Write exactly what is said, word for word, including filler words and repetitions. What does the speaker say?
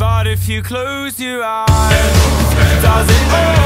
But if you close your eyes, does it all